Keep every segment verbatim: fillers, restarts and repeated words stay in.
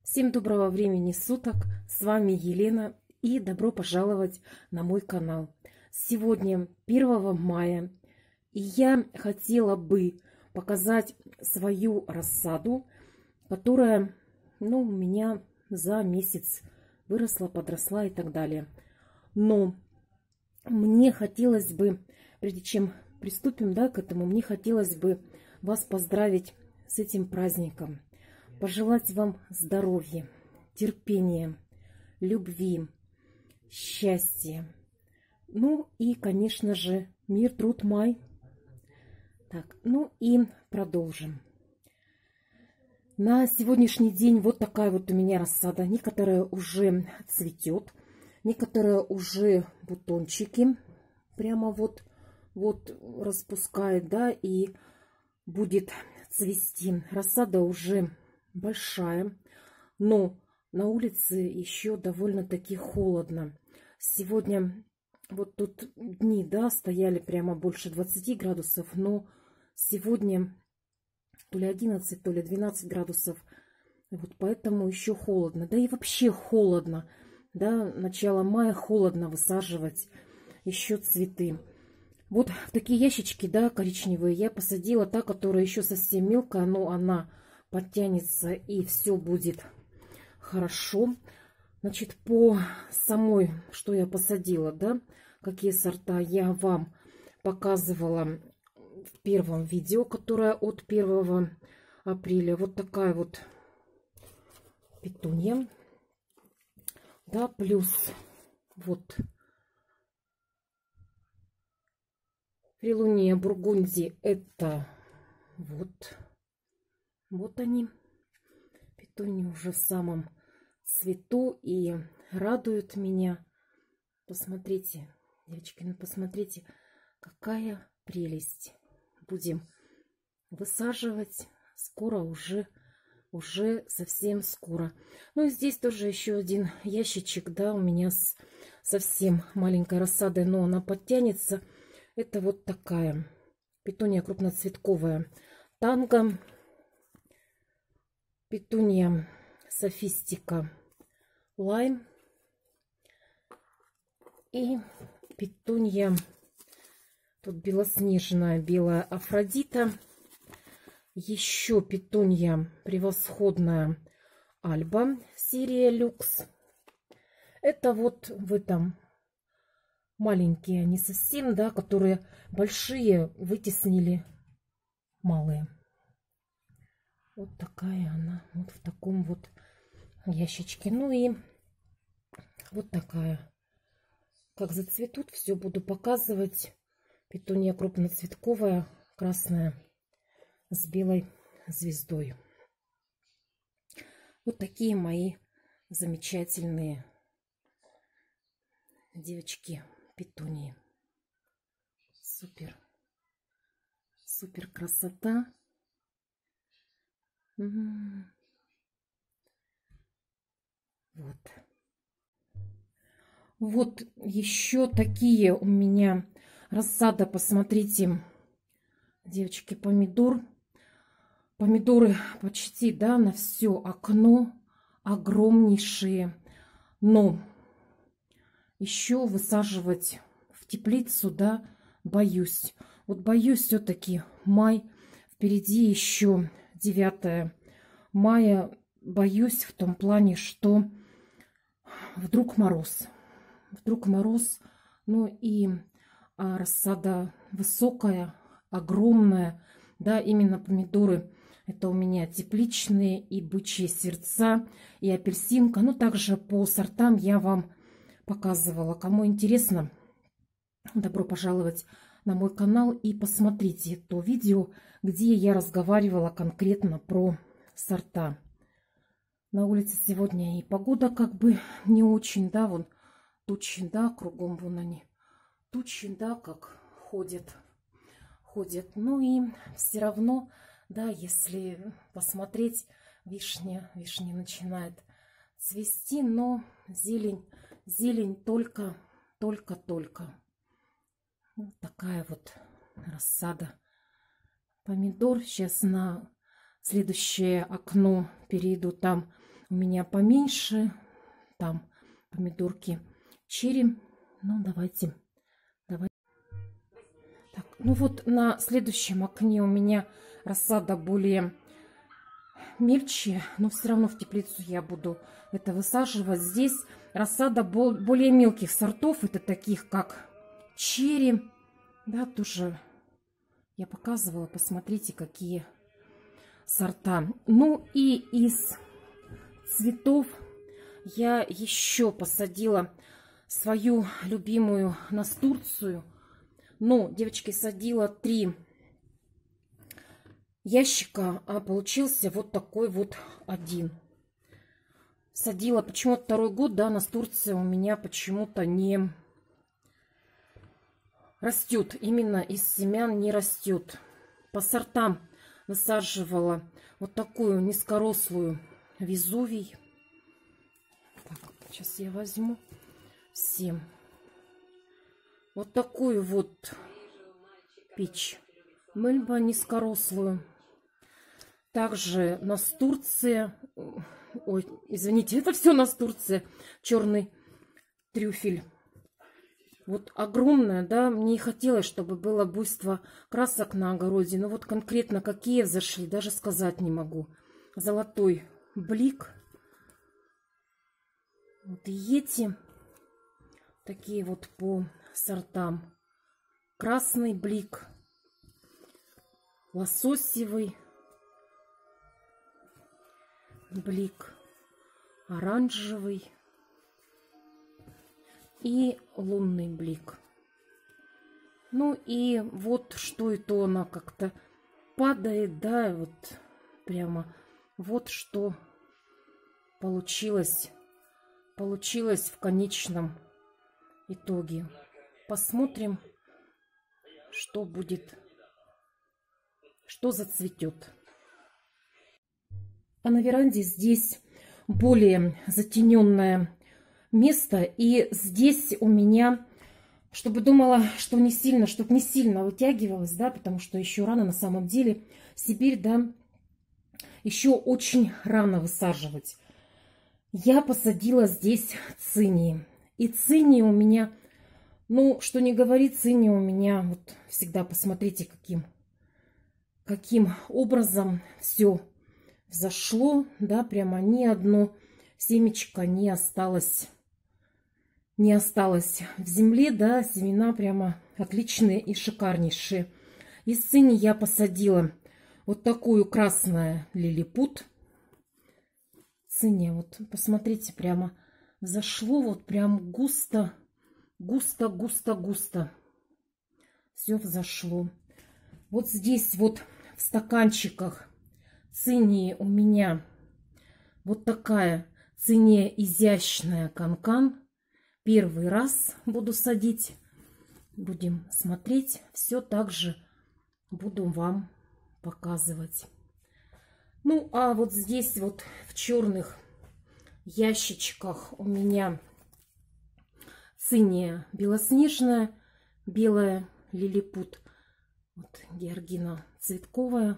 Всем доброго времени суток, с вами Елена и добро пожаловать на мой канал. Сегодня первое мая, и я хотела бы показать свою рассаду, которая ну, у меня за месяц выросла, подросла и так далее. Но мне хотелось бы, прежде чем приступим да, к этому, мне хотелось бы вас поздравить с этим праздником. Пожелать вам здоровья, терпения, любви, счастья. Ну и, конечно же, мир, труд, май. Так, ну и продолжим. На сегодняшний день вот такая вот у меня рассада. Некоторая уже цветет, некоторые уже бутончики прямо вот, вот распускает, да, и будет цвести. Рассада уже большая, но на улице еще довольно-таки холодно. Сегодня вот тут дни, да, стояли прямо больше двадцати градусов, но сегодня то ли одиннадцать, то ли двенадцать градусов. Вот поэтому еще холодно. Да и вообще холодно. Да, начало мая холодно высаживать еще цветы. Вот в такие ящички, да, коричневые, я посадила та, которая еще совсем мелкая, но она подтянется и все будет хорошо. Значит, по самой, что я посадила, да, какие сорта я вам показывала в первом видео, которое от первого апреля. Вот такая вот петунья, да, плюс вот Фрилуния бургундии, это вот Вот они, петуньи уже в самом цвету и радуют меня. Посмотрите, девочки, ну посмотрите, какая прелесть. Будем высаживать скоро, уже, уже совсем скоро. Ну и здесь тоже еще один ящичек, да, у меня с совсем маленькой рассадой, но она подтянется. Это вот такая петунья крупноцветковая танго. Петунья софистика лайм и петунья, тут белоснежная белая Афродита, еще петунья превосходная Альба, серия люкс. Это вот в этом маленькие, не совсем, да, которые большие вытеснили малые. Вот такая она, вот в таком вот ящичке. Ну и вот такая. Как зацветут, все буду показывать. Петунья крупноцветковая, красная, с белой звездой. Вот такие мои замечательные девочки петуньи. Супер. Супер красота. Вот. Вот еще такие у меня рассада. Посмотрите, девочки, помидор. Помидоры почти, да, на все окно. Огромнейшие. Но еще высаживать в теплицу, да, боюсь. Вот боюсь все-таки май. Впереди еще девятое мая. Боюсь в том плане, что вдруг мороз. Вдруг мороз. Ну и а, рассада высокая, огромная. Да, именно помидоры. Это у меня тепличные и бычьи сердца, и апельсинка. Ну, также по сортам я вам показывала. Кому интересно, добро пожаловать на мой канал и посмотрите то видео, где я разговаривала конкретно про сорта. На улице сегодня и погода как бы не очень, да, вон тучи, да, кругом вон они, тучи, да, как ходят, ходят. Ну и все равно, да, если посмотреть, вишня, вишня начинает цвести, но зелень, зелень только, только, только. Вот такая вот рассада помидор. Сейчас на следующее окно перейду. Там у меня поменьше. Там помидорки черри. Ну, давайте. давайте. Так, ну вот на следующем окне у меня рассада более мельче, но все равно в теплицу я буду это высаживать. Здесь рассада более мелких сортов. Это таких как черри. Да, тоже я показывала. Посмотрите, какие сорта. Ну и из цветов я еще посадила свою любимую настурцию. Ну, девочки, садила три ящика, а получился вот такой вот один. Садила почему-то второй год, да, настурция у меня почему-то не растет. Именно из семян не растет. По сортам высаживала вот такую низкорослую Везувий. Так, сейчас я возьму всем. Вот такую вот печь мельба низкорослую. Также настурция. Ой, извините, это все настурция. Черный трюфель. Вот огромная, да, мне и хотелось, чтобы было буйство красок на огороде. Но вот конкретно какие взошли, даже сказать не могу. Золотой блик. Вот и эти такие вот по сортам. Красный блик, лососевый блик, оранжевый и лунный блик. Ну и вот что это она как-то падает, да, вот прямо вот что получилось, получилось в конечном итоге. Посмотрим, что будет, что зацветет. А на веранде здесь более затененное место. И здесь у меня, чтобы думала, что не сильно, чтобы не сильно вытягивалось, да, потому что еще рано на самом деле. Сибирь, да, еще очень рано высаживать. Я посадила здесь цинии. И цинии у меня, ну, что не говори, цинии у меня, вот всегда посмотрите, каким, каким образом все взошло, да, прямо ни одно семечко не осталось, не осталось в земле, да, семена прямо отличные и шикарнейшие. Из цинии я посадила вот такую красную лилипут. Циния, вот посмотрите, прямо взошло вот прям густо, густо, густо, густо. Все взошло. Вот здесь вот в стаканчиках цинии у меня вот такая циния изящная канкан. Первый раз буду садить. Будем смотреть. Все так же буду вам показывать. Ну, а вот здесь вот в черных ящичках у меня циния белоснежная, белая лилипут. Вот георгина цветковая.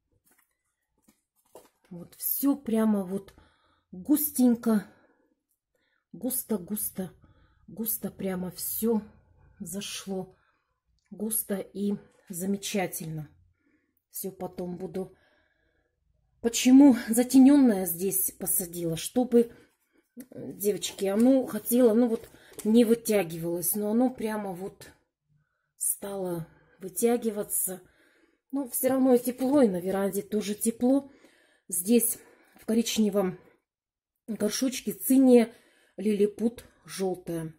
Вот все прямо вот густенько, густо-густо, густо прямо все зашло. Густо и замечательно. Все потом буду... Почему затененное здесь посадила? Чтобы, девочки, оно хотело, ну вот не вытягивалось, но оно прямо вот стало вытягиваться. Но все равно и тепло, и на веранде тоже тепло. Здесь в коричневом горшочке циния лилипут желтая.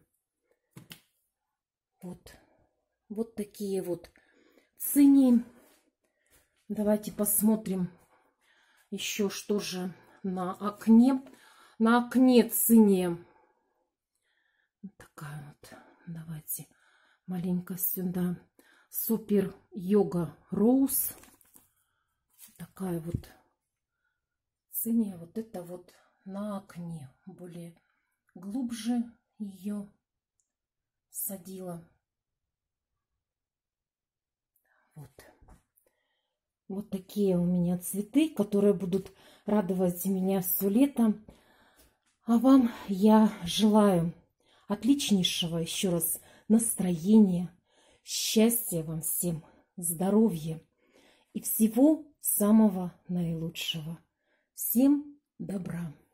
Вот. Вот такие вот цинии. Давайте посмотрим еще, что же на окне. На окне циния. Вот такая вот. Давайте маленько сюда. Супер йога роуз. Такая вот циния. Вот это вот на окне. Более глубже ее садила. Вот. Вот такие у меня цветы, которые будут радовать меня все лето. А вам я желаю отличнейшего еще раз настроения, счастья вам всем, здоровья и всего самого наилучшего. Всем добра!